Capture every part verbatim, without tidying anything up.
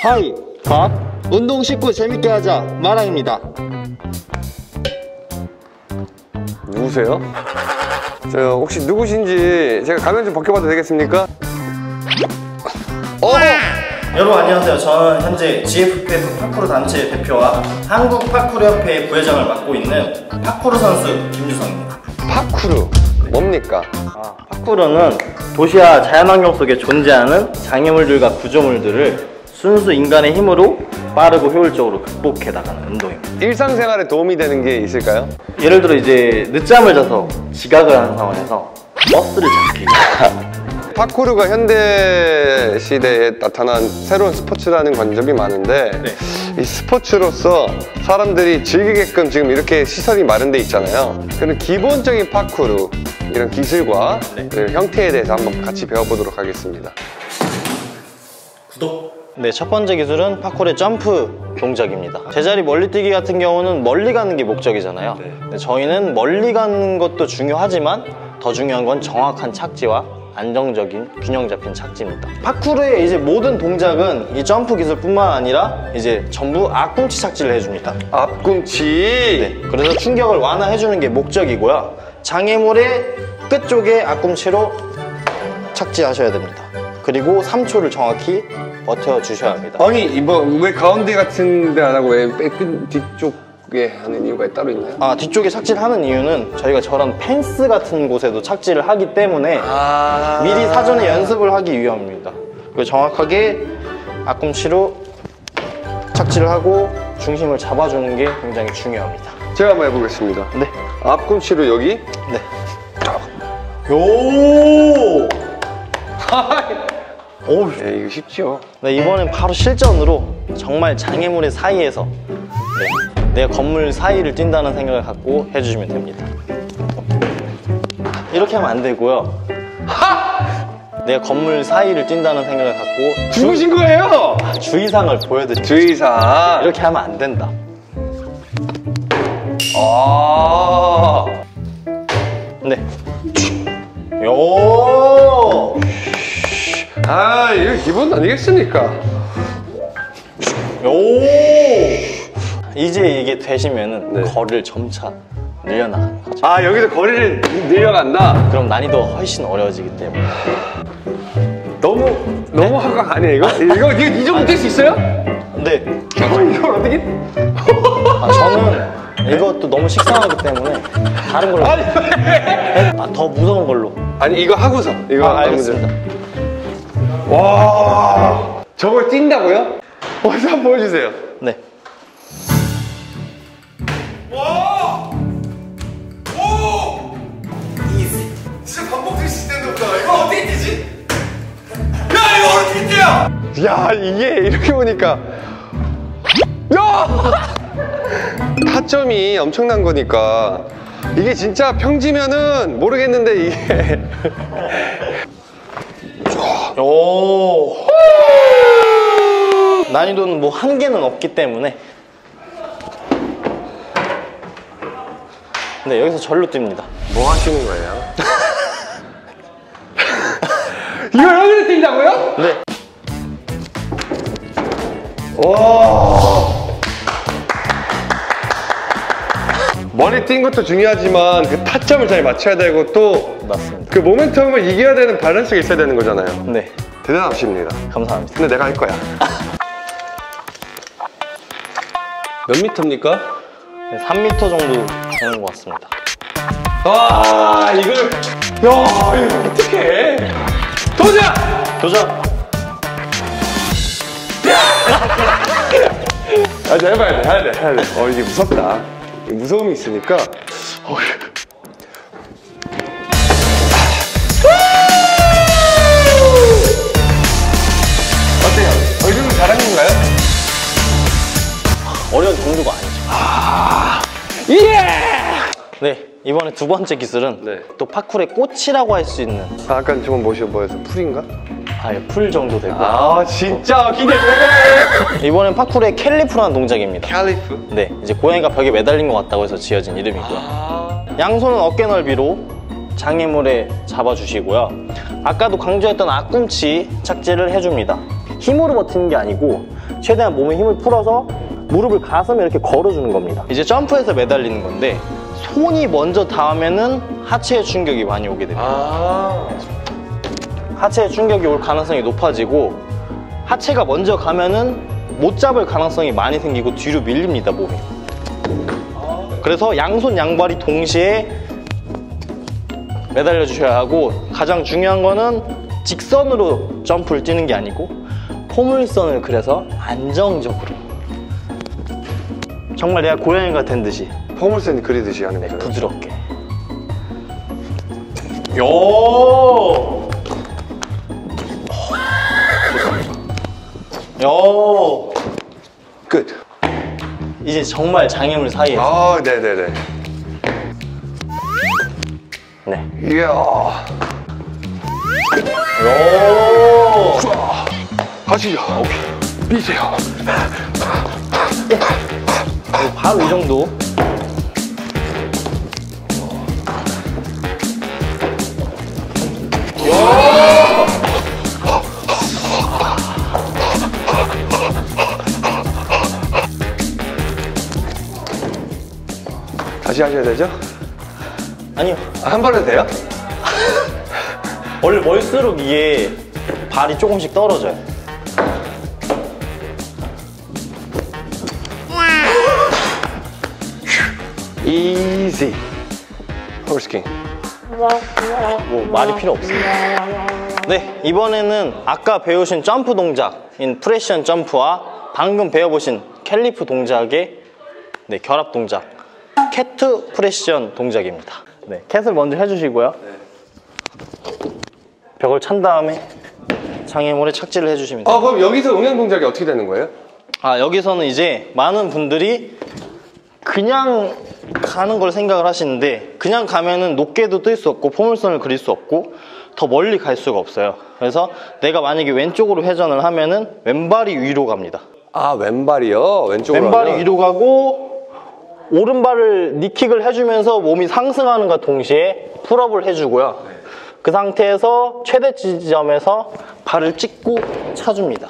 하이, 밥, 운동 쉽고 재밌게 하자, 마랑입니다. 누구세요? 저 혹시 누구신지 제가 가면 좀 벗겨봐도 되겠습니까? 어! 여러분 안녕하세요. 저는 현재 지에프피에프 파쿠르 단체 대표와 한국 파쿠르 협회의 부회장을 맡고 있는 파쿠르 선수 김주성입니다. 파쿠르 뭡니까? 아, 파쿠르는 도시와 자연환경 속에 존재하는 장애물들과 구조물들을 순수 인간의 힘으로 빠르고 효율적으로 극복해 나가는 운동입니다. 일상생활에 도움이 되는 게 있을까요? 예를 들어 이제 늦잠을 자서 지각을 하는 상황에서 버스를 잡기. 파쿠르가 현대 시대에 나타난 새로운 스포츠라는 관점이 많은데 네. 이 스포츠로서 사람들이 즐기게끔 지금 이렇게 시설이 마련돼 있잖아요. 그런 기본적인 파쿠르 이런 기술과 네. 형태에 대해서 한번 같이 배워보도록 하겠습니다. 구독! 네, 첫 번째 기술은 파쿠르의 점프 동작입니다. 제자리 멀리뛰기 같은 경우는 멀리 가는 게 목적이잖아요. 네. 근데 저희는 멀리 가는 것도 중요하지만 더 중요한 건 정확한 착지와 안정적인 균형 잡힌 착지입니다. 파쿠르의 이제 모든 동작은 이 점프 기술뿐만 아니라 이제 전부 앞꿈치 착지를 해줍니다. 앞꿈치. 네, 그래서 충격을 완화해주는 게 목적이고요. 장애물의 끝쪽에 앞꿈치로 착지하셔야 됩니다. 그리고 삼 초를 정확히 버텨주셔야 합니다. 아니 뭐 왜 가운데 같은 데 안 하고 왜 끝 뒤쪽에 하는 이유가 따로 있나요? 아, 뒤쪽에 착지를 하는 이유는 저희가 저런 펜스 같은 곳에도 착지를 하기 때문에 아 미리 사전에 연습을 하기 위함입니다. 그리고 정확하게 앞꿈치로 착지를 하고 중심을 잡아주는 게 굉장히 중요합니다. 제가 한번 해보겠습니다. 네. 앞꿈치로 여기. 네. 요! 오, 네, 이거 쉽죠? 네, 이번엔 바로 실전으로 정말 장애물의 사이에서 네, 내 건물 사이를 뛴다는 생각을 갖고 해주시면 됩니다. 이렇게 하면 안 되고요. 내 건물 사이를 뛴다는 생각을 갖고 죽으신 거예요? 아, 주의사항을 보여드릴게요. 주의사. 이렇게 하면 안 된다. 아 네. 요! 아, 이거 기본 아니겠습니까? 요! 이제 이게 되시면은 네. 거리를 점차 늘려나가는 거죠. 아, 여기서 거리를 늘려간다? 그럼 난이도가 훨씬 어려워지기 때문에. 너무, 너무 한강 아니에요, 이거? 이거, 이거 이 정도 뛸 수 있어요? 네. 이거, 이걸 어떻게? 아, 저는 이것도 너무 식상하기 때문에 다른 걸로. 아니, 아, 더 무서운 걸로. 아니, 이거 하고서. 이거 아, 알겠습니다. 와, 저걸 뛴다고요? 어서 한번 보여주세요. 네. 와! 오! 이지. 진짜 반복될 시스템도 없다. 이거 어떻게 뛰지? 야, 이거 어떻게 뛰어? 야, 이게 이렇게 보니까. 야! 타점이 엄청난 거니까. 이게 진짜 평지면은 모르겠는데, 이게. 오. 난이도는 뭐 한계는 없기 때문에. 네, 여기서 절로 뜁니다. 뭐 하시는 거예요? 이걸 여기서 뛴다고요? 네. 와. 머리 뛴 것도 중요하지만 그 타점을 잘 맞춰야 되고 또 맞습니다. 그 모멘텀을 이겨야 되는 밸런스가 있어야 되는 거잖아요. 네. 대단하십니다. 감사합니다. 근데 내가 할 거야. 몇 미터입니까? 네, 삼 미터 정도 되는 것 같습니다. 아, 이걸. 야, 이거 어떡해. 도전! 도전! 아, 자, 해봐야 돼, 해야 돼, 해야 돼. 어, 이게 무섭다. 이게 무서움이 있으니까. 어. 어때요? 어, 이 정도 잘하는 건가요? 어려운 정도가 아니죠. 아, 예! 네, 이번에 두 번째 기술은 네. 또 파쿠르의 꽃이라고 할 수 있는 아, 아까 저건 뭐시, 뭐였어? 풀인가? 아예 풀 정도 되고 아, 진짜 기대돼! 이번엔 파쿠르의 캘리프라는 동작입니다. 캘리프? 네, 이제 고양이가 벽에 매달린 것 같다고 해서 지어진 이름이고요. 아. 양손은 어깨 넓이로 장애물에 잡아주시고요. 아까도 강조했던 앞꿈치 착지를 해줍니다. 힘으로 버티는 게 아니고 최대한 몸에 힘을 풀어서 무릎을 가슴에 이렇게 걸어주는 겁니다. 이제 점프해서 매달리는 건데 손이 먼저 닿으면은 하체에 충격이 많이 오게 됩니다. 아. 하체에 충격이 올 가능성이 높아지고 하체가 먼저 가면은 못 잡을 가능성이 많이 생기고 뒤로 밀립니다, 몸이. 그래서 양손 양발이 동시에 매달려 주셔야 하고 가장 중요한 거는 직선으로 점프를 뛰는 게 아니고 포물선을 그려서 안정적으로 정말 내가 고양이가 된 듯이 포물선 그리듯이 하는 거예요. 부드럽게. 요! 요! 끝. 이제 정말 장애물 사이에서. 아, 네네네. 네. 이야. 요! 하시죠. 미세요. 바로 이 정도. 다시 하셔야 되죠? 아니요. 아, 한 번에 돼요? 원래 멀수록 이게 발이 조금씩 떨어져요. 이지. 홀스킹. 뭐 말이 필요 없습니다. 네, 이번에는 아까 배우신 점프 동작인 프레션 점프와 방금 배워보신 캘리프 동작의 네, 결합 동작 캣 프레션 동작입니다. 네, 캣을 먼저 해주시고요. 벽을 찬 다음에 장애물에 착지를 해주시면 돼요. 아, 그럼 여기서 응용 동작이 어떻게 되는 거예요? 아, 여기서는 이제 많은 분들이 그냥 가는 걸 생각을 하시는데 그냥 가면은 높게도 뜰 수 없고 포물선을 그릴 수 없고 더 멀리 갈 수가 없어요. 그래서 내가 만약에 왼쪽으로 회전을 하면은 왼발이 위로 갑니다. 아, 왼발이요? 왼쪽으로 왼발이 하면? 위로 가고 오른발을 니킥을 해주면서 몸이 상승하는과 동시에 풀업을 해주고요. 그 상태에서 최대 지점에서 발을 찍고 차줍니다.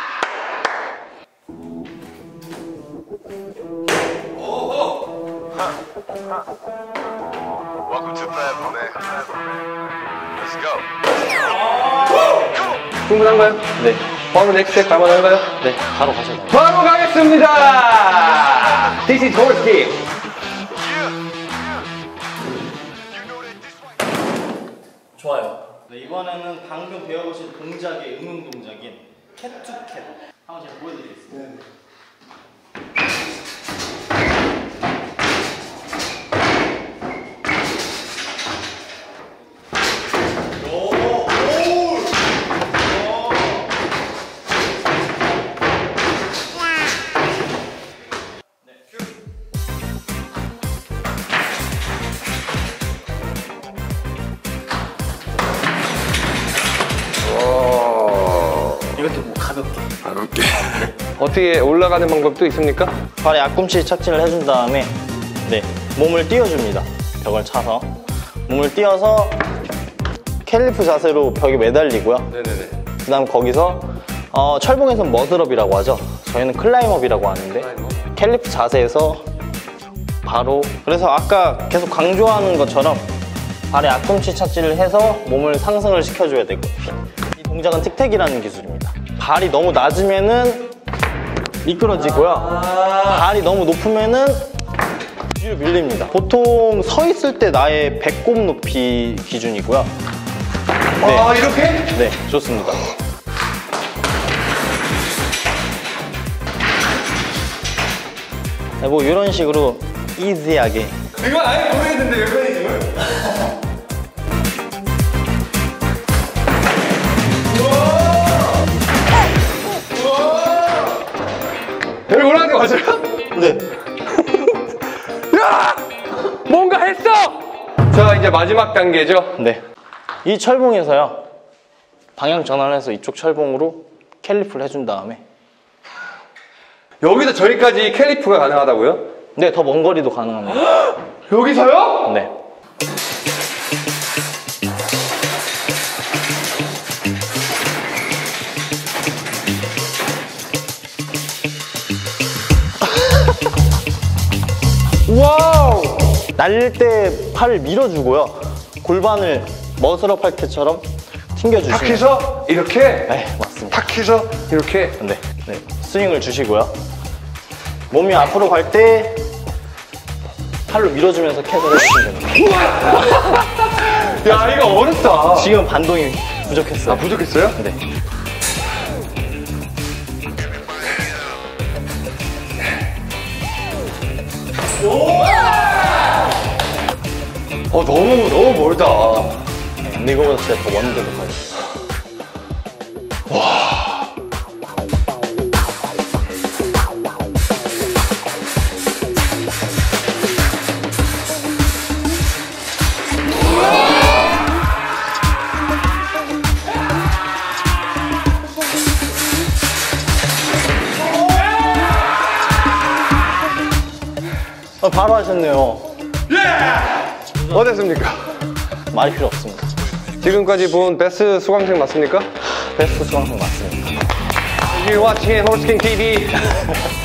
충분한가요? 네, 바로 넥스트 가만한가요? 네, 바로 가셔도 돼요. 바로 가겠습니다! This is horse kick. 좋아요. 네, 이번에는 방금 배워보신 동작의 응용 동작인 캣 투 캣 한번 제가 보여드리겠습니다. 네. 이것도 뭐 가볍게 가볍게. 어떻게 올라가는 방법도 있습니까? 발에 앞꿈치 착지를 해준 다음에 네, 몸을 띄워줍니다. 벽을 차서 몸을 띄워서 캘리프 자세로 벽에 매달리고요. 네네네. 그 다음 거기서 어, 철봉에서는 머드업이라고 하죠. 저희는 클라임업이라고 하는데 클라임업? 캘리프 자세에서 바로 그래서 아까 계속 강조하는 것처럼 발에 앞꿈치 착지를 해서 몸을 상승을 시켜줘야 되고 이 동작은 틱택이라는 기술입니다. 발이 너무 낮으면은 미끄러지고요. 발이 너무 높으면은 뒤로 밀립니다. 보통 서 있을 때 나의 배꼽 높이 기준이고요. 네. 아, 이렇게? 네, 좋습니다. 네, 뭐 이런 식으로 이지하게. 이건 아예 모르겠는데 메커니즘을? 여기 올라가는 거 맞아요? 네. 야! 뭔가 했어! 자, 이제 마지막 단계죠? 네. 이 철봉에서요. 방향 전환을 해서 이쪽 철봉으로 캘리프를 해준 다음에 여기서 저기까지 캘리프가 가능하다고요? 네, 더 먼 거리도 가능합니다. 여기서요? 네. 와우! 날릴 때 팔을 밀어주고요. 골반을 머슬업 할 때처럼 튕겨주시면. 탁 해서 이렇게. 네, 맞습니다. 탁 해서 이렇게. 네, 네. 스윙을 주시고요. 몸이 앞으로 갈 때 팔로 밀어주면서 캣을 해주시면 됩니다. 야, 이거 어렵다. 지금 반동이 부족했어요. 아, 부족했어요? 네. 어, 너무, 너무 멀다. 근데 이거보다 진짜 더 원대로 가요. 어, 바로 하셨네요. 어땠습니까? 말이 필요 없습니다. 지금까지 본 베스트 수강생 맞습니까? 베스트 수강생 맞습니다. You're watching Horseking 티비.